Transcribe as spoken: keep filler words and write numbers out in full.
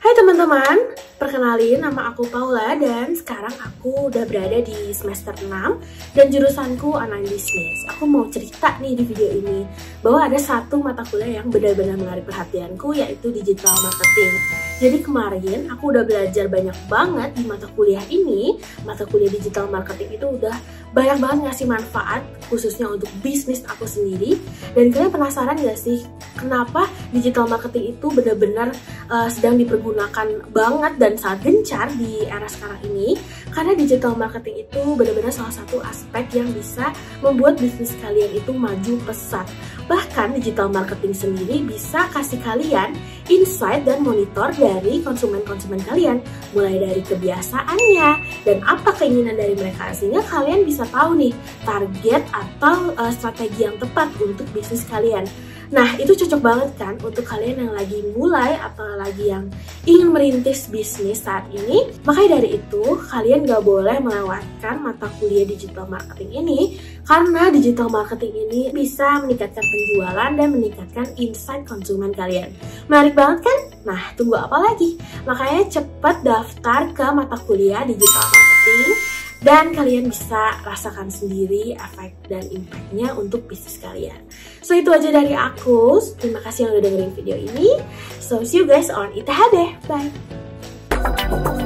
Hai teman-teman, perkenalin nama aku Paula dan sekarang aku udah berada di semester enam dan jurusanku online business. Aku mau cerita nih di video ini bahwa ada satu mata kuliah yang benar-benar menarik perhatianku, yaitu digital marketing. Jadi kemarin aku udah belajar banyak banget di mata kuliah ini. Mata kuliah digital marketing itu udah banyak banget ngasih manfaat khususnya untuk bisnis aku sendiri. Dan kalian penasaran gak sih kenapa digital marketing itu benar-benar uh, sedang dipergunakan banget dan sangat gencar di era sekarang ini? Karena digital marketing itu benar-benar salah satu aspek yang bisa membuat bisnis kalian itu maju pesat. Bahkan digital marketing sendiri bisa kasih kalian insight dan monitor dari konsumen-konsumen kalian, mulai dari kebiasaannya dan apa keinginan dari mereka, sehingga kalian bisa tahu nih target atau uh, strategi yang tepat untuk bisnis kalian. Nah, itu cocok banget kan untuk kalian yang lagi mulai atau lagi yang ingin merintis bisnis saat ini. Makanya dari itu, kalian gak boleh melewatkan mata kuliah digital marketing ini, karena digital marketing ini bisa meningkatkan penjualan dan meningkatkan insight konsumen kalian. Menarik banget kan? Nah, tunggu apa lagi? Makanya cepat daftar ke mata kuliah digital marketing dan kalian bisa rasakan sendiri efek dan impact-nya untuk bisnis kalian. So, itu aja dari aku. Terima kasih yang udah dengerin video ini. So, see you guys on I T H B. Bye!